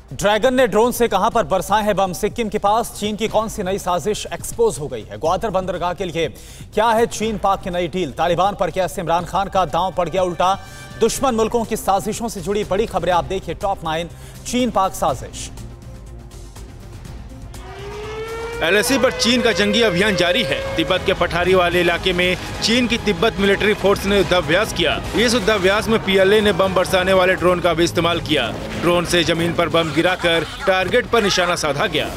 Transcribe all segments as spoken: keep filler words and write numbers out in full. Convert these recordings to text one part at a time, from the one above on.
Dragon ने drone से कहां पर बरसाए हैं बम। सिक्किम के पास चीन की कौन सी नई साजिश एक्सपोज हो गई है। ग्वादर बंदरगाह के लिए क्या है चीन पाक की नई डील। तालिबान पर कैसे इमरान खान का दांव पड़ गया उल्टा। दुश्मन मुल्कों की साजिशों से जुड़ी बड़ी खबरें आप देखिए टॉप नाइन। चीन पाक साजिश। एलएसी पर चीन का जंगी अभियान जारी है। तिब्बत के पठारी वाले इलाके में चीन की तिब्बत मिलिट्री फोर्स ने युद्धाभ्यास किया। इस युद्धाभ्यास में पीएलए ने बम बरसाने वाले ड्रोन का भी इस्तेमाल किया। ड्रोन से जमीन पर बम गिराकर टारगेट पर निशाना साधा गया।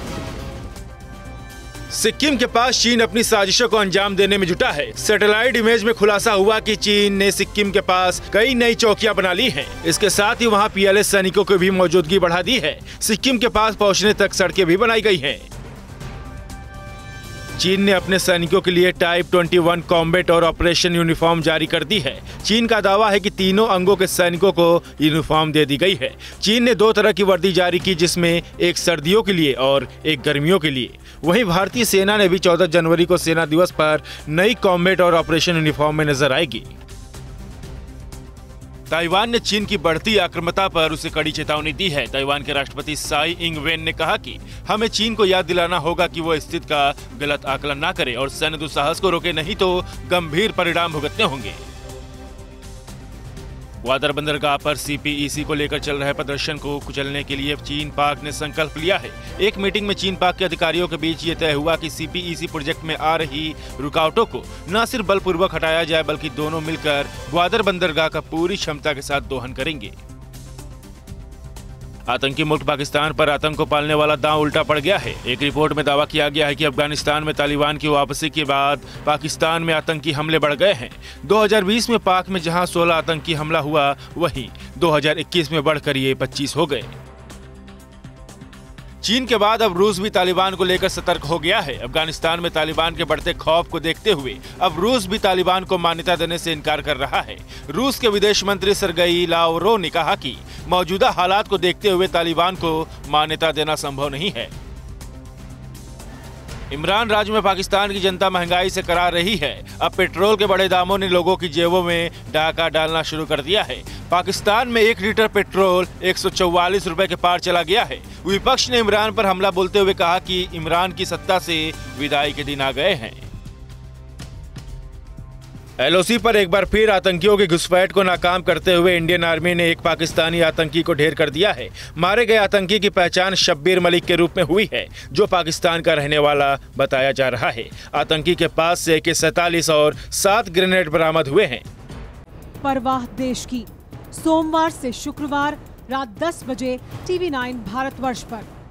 सिक्किम के पास चीन अपनी साजिशों को अंजाम देने में जुटा है। सैटेलाइट इमेज में खुलासा हुआ कि चीन ने सिक्किम के पास कई नई चौकियां बना ली हैं। इसके साथ ही वहां पीएलए सैनिकों की भी मौजूदगी बढ़ा दी है। सिक्किम के पास पहुंचने तक सड़कें भी बनाई गई हैं। चीन ने अपने सैनिकों के लिए टाइप इक्कीस कॉम्बैट और ऑपरेशन यूनिफॉर्म जारी कर दी है। चीन का दावा है कि तीनों अंगों के सैनिकों को यूनिफॉर्म दे दी गई है। चीन ने दो तरह की वर्दी जारी की, जिसमें एक सर्दियों के लिए और एक गर्मियों के लिए। वहीं भारतीय सेना ने भी चौदह जनवरी को सेना दिवस पर नई कॉम्बैट और ऑपरेशन यूनिफॉर्म में नजर आएगी। ताइवान ने चीन की बढ़ती आक्रामकता पर उसे कड़ी चेतावनी दी है। ताइवान के राष्ट्रपति साई इंग वेन ने कहा कि हमें चीन को याद दिलाना होगा कि वो स्थिति का गलत आकलन ना करे और सैन्य दुस्साहस को रोके, नहीं तो गंभीर परिणाम भुगतने होंगे। ग्वादर बंदरगाह पर सीपीईसी को लेकर चल रहे प्रदर्शन को कुचलने के लिए चीन पाक ने संकल्प लिया है। एक मीटिंग में चीन पाक के अधिकारियों के बीच ये तय हुआ कि सीपीईसी प्रोजेक्ट में आ रही रुकावटों को न सिर्फ बलपूर्वक हटाया जाए, बल्कि दोनों मिलकर ग्वादर बंदरगाह का पूरी क्षमता के साथ दोहन करेंगे। आतंकी मुल्क पाकिस्तान पर आतंक को पालने वाला दांव उल्टा पड़ गया है। एक रिपोर्ट में दावा किया गया है कि अफगानिस्तान में तालिबान की वापसी के बाद पाकिस्तान में आतंकी हमले बढ़ गए हैं। दो हज़ार बीस में पाक में जहां सोलह आतंकी हमला हुआ, वहीं दो हज़ार इक्कीस में बढ़कर ये पच्चीस हो गए। चीन के बाद अब रूस भी तालिबान को लेकर सतर्क हो गया है। अफगानिस्तान में तालिबान के बढ़ते खौफ को देखते हुए अब रूस भी तालिबान को मान्यता देने से इनकार कर रहा है। रूस के विदेश मंत्री सरगई लावरोव ने कहा कि मौजूदा हालात को देखते हुए तालिबान को मान्यता देना संभव नहीं है। इमरान राज में पाकिस्तान की जनता महंगाई से करा रही है। अब पेट्रोल के बढ़े दामों ने लोगों की जेबों में डाका डालना शुरू कर दिया है। पाकिस्तान में एक लीटर पेट्रोल एक सौ चौवालीस रुपए के पार चला गया है। विपक्ष ने इमरान पर हमला बोलते हुए कहा कि इमरान की सत्ता से विदाई के दिन आ गए हैं। एलओसी पर एक बार फिर आतंकियों की घुसपैठ को नाकाम करते हुए इंडियन आर्मी ने एक पाकिस्तानी आतंकी को ढेर कर दिया है। मारे गए आतंकी की पहचान शब्बीर मलिक के रूप में हुई है, जो पाकिस्तान का रहने वाला बताया जा रहा है। आतंकी के पास से ए के सैंतालीस और सात ग्रेनेड बरामद हुए हैं। परवाह देश की, सोमवार से शुक्रवार रात दस बजे टीवी नाइन भारतवर्ष पर।